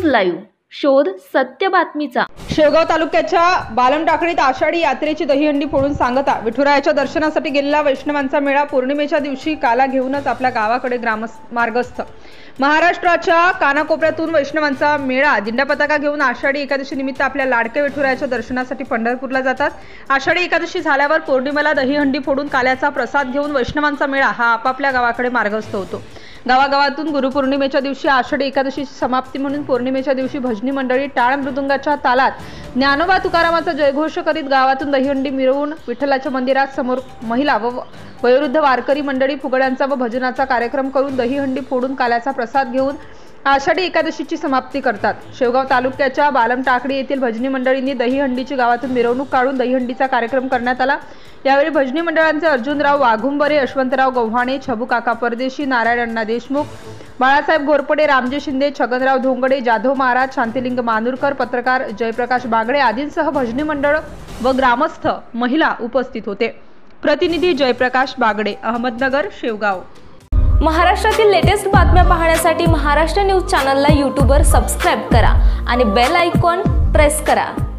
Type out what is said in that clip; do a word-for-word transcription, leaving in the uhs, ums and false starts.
Live, शोध सत्य बातमीचा। शेवगाव तालुक्याच्या बालम टाकडीत आषाढी यात्रेची दहीहंडी फोडून सांगता विठुरायाच्या दर्शनासाठी गेलेला वैष्णवांचा मेळा पौर्णिमेच्या दिवशी काला घेऊनच आपल्या गावाकडे ग्राममार्गस्थ। महाराष्ट्राच्या कानाकोपऱ्यातून वैष्णवांचा मेळा दिंड्या पताका घेऊन आषाढी एकादशी निमित्त आपल्या लाडक्या विठुरायाच्या दर्शनासाठी पंढरपूरला जातात। आषाढी एकादशी झाल्यावर पौर्णिमेला दहीहंडी फोडून काल्याचा प्रसाद घेऊन वैष्णवांचा मेळा हा आपापल्या गावाकडे मार्गस्थ होतो। गावागावातून गुरुपौर्णिमेच्या दिवशी आषाढी एकादशीची समाप्ती म्हणून पौर्णिमेच्या दिवशी भजनी मंडळी टाळ मृदुंगाच्या तालात ज्ञानोबा तुकारामाचा जयघोष करीत गावातून दहीहंडी मिरवून विठ्ठलाच्या मंदिरात समोर महिला व वयोवृद्ध वारकरी मंडळी फुगड्यांचा व भजनाचा कार्यक्रम करून दहीहंडी फोडून काल्याचा प्रसाद घेऊन आषाढी एकादशीची समाप्ती करतात। शेवगाव तालुक्याच्या बालम टाकडी येथील भजनी मंडळींनी दहीहंडीची गावातून मिरवणूक काढून दहीहंडीचा कार्यक्रम करण्यात आला। यावेळी भजनी मंडळांचे अर्जुनराव वाघुंबरे, यशवंतराव गव्हाणे, छबू काका परदेशी, नारायण अण्णा देशमुख, बाळासाहेब घोरपडे, रामजी शिंदे, छगनराव धोंगडे, जाधव महाराज, शांतिलिंग मानूरकर, पत्रकार जयप्रकाश बागडे आदींसह भजनी मंडळ व ग्रामस्थ महिला उपस्थित होते। प्रतिनिधी जयप्रकाश बागडे, अहमदनगर, शेवगाव। महाराष्ट्रातील लेटेस्ट बातम्या पाहण्यासाठी महाराष्ट्र न्यूज चॅनलला यूट्यूबवर सबस्क्राइब करा आणि बेल आयकॉन प्रेस करा।